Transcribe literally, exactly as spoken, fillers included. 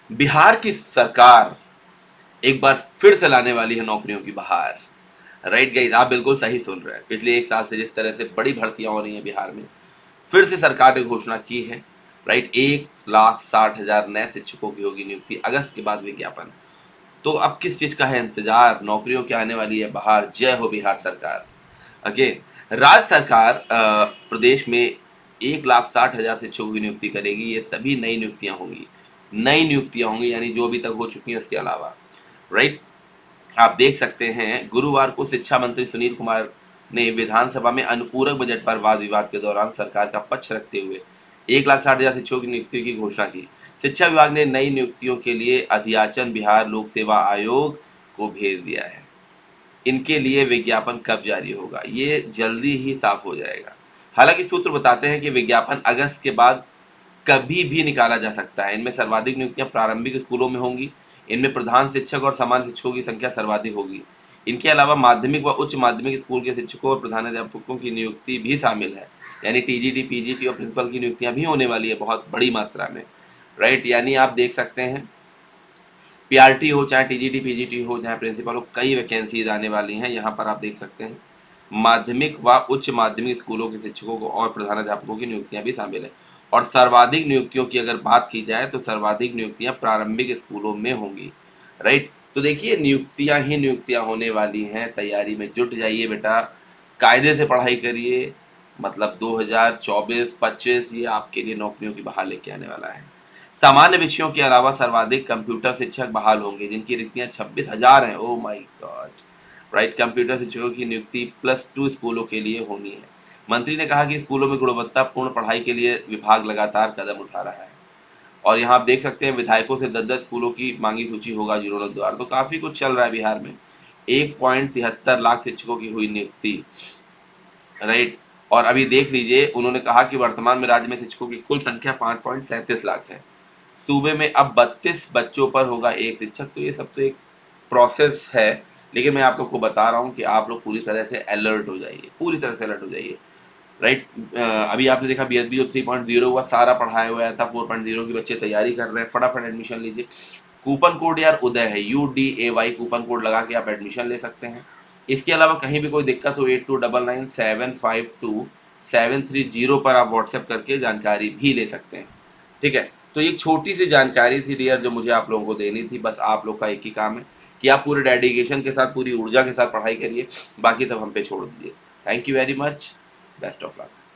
बिहार की सरकार एक बार फिर से लाने वाली है नौकरियों की बहार। राइट गाइस, आप बिल्कुल सही सुन रहे हैं। पिछले एक साल से जिस तरह से बड़ी भर्तियां हो रही हैं बिहार में, फिर से सरकार ने घोषणा की है। राइट, एक लाख साठ हजार नए शिक्षकों की होगी नियुक्ति, अगस्त के बाद विज्ञापन। तो अब किस चीज का है इंतजार? नौकरियों की आने वाली है बहार। जय हो बिहार सरकार। ओके, राज्य सरकार अ, प्रदेश में एक लाख साठ हजार शिक्षकों की नियुक्ति करेगी। ये सभी नई नियुक्तियां होंगी, नई नियुक्तियां होंगी, यानी जो अभी तक हो चुकी हैं उसके अलावा। राइट, आप देख सकते हैं गुरुवार को शिक्षा मंत्री सुनील कुमार ने विधानसभा में अनुपूरक बजट पर वाद विवाद के दौरान सरकार का पक्ष रखते हुए एक लाख साठ हजार शिक्षकों की नियुक्ति की घोषणा की। शिक्षा विभाग ने नई नियुक्तियों के लिए अध्याचन बिहार लोक सेवा आयोग को भेज दिया है। इनके लिए विज्ञापन कब जारी होगा? ये जल्दी ही साफ हो जाएगा। हालांकि सूत्र बताते हैं कि विज्ञापन अगस्त के बाद कभी भी निकाला जा सकता है। इनमें सर्वाधिक नियुक्तियां प्रारंभिक स्कूलों में होंगी। इनमें प्रधान शिक्षक और समान शिक्षकों की संख्या सर्वाधिक होगी। इनके अलावा माध्यमिक व उच्च माध्यमिक स्कूल के शिक्षकों और प्रधानाध्यापकों की नियुक्ति भी शामिल है। यानी टीजीटी, पीजीटी और प्रिंसिपल की नियुक्तियां भी होने वाली है बहुत बड़ी मात्रा में। राइट, यानी आप देख सकते हैं पीआरटी हो, चाहे टीजीटी, पीजीटी हो, चाहे प्रिंसिपल हो, कई वैकेंसीज आने वाली हैं। यहाँ पर आप देख सकते हैं माध्यमिक व उच्च माध्यमिक स्कूलों के शिक्षकों को और प्रधानाध्यापकों की नियुक्तियां भी शामिल है। और सर्वाधिक नियुक्तियों की अगर बात की जाए तो सर्वाधिक नियुक्तियां प्रारंभिक स्कूलों में होंगी। राइट, तो देखिए नियुक्तियां ही नियुक्तियां होने वाली हैं। तैयारी में जुट जाइए बेटा, कायदे से पढ़ाई करिए। मतलब दो हज़ार चौबीस पच्चीस ये आपके लिए नौकरियों की बहार लेके आने वाला है। सामान्य विषयों के अलावा सर्वाधिक कंप्यूटर शिक्षक बहाल होंगे, जिनकी रिक्तियां छब्बीस हजार हैं। Oh my god. Right, computer शिक्षकों की नियुक्ति प्लस टू स्कूलों के लिए होनी है। मंत्री ने कहा कि स्कूलों में गुणवत्तापूर्ण पढ़ाई के लिए विभाग लगातार कदम उठा रहा है। और यहाँ आप देख सकते हैं विधायकों से दस दस स्कूलों की मांगी सूची होगा जीर्णोद्वार। तो काफी कुछ चल रहा है बिहार में। एक पॉइंट तिहत्तर लाख शिक्षकों की हुई नियुक्ति। राइट, और अभी देख लीजिए उन्होंने कहा कि वर्तमान में राज्य में शिक्षकों की कुल संख्या पाँच पॉइंट सैंतीस लाख है। सूबे में अब बत्तीस बच्चों पर होगा एक शिक्षक। तो ये सब तो एक प्रोसेस है, लेकिन मैं आप लोग को बता रहा हूँ कि आप लोग पूरी तरह से अलर्ट हो जाइए, पूरी तरह से अलर्ट हो जाइए। राइट, अभी आपने देखा बी एस बी जो थ्री पॉइंट ज़ीरो हुआ सारा पढ़ाया हुआ था, फोर पॉइंट ज़ीरो की बच्चे तैयारी कर रहे हैं। फटाफट एडमिशन लीजिए। कूपन कोड यार उदय है, U D A Y coupon code लगा के आप एडमिशन ले सकते हैं। इसके अलावा कहीं भी कोई दिक्कत हो eight two double nine seven five two seven three zero पर आप व्हाट्सएप करके जानकारी भी ले सकते हैं। ठीक है, तो ये छोटी सी जानकारी थी डियर जो मुझे आप लोगों को देनी थी। बस आप लोग का एक ही काम है कि आप पूरे डेडिकेशन के साथ, पूरी ऊर्जा के साथ पढ़ाई करिए, बाकी सब हम पे छोड़ दीजिए। Thank you very much, best of luck.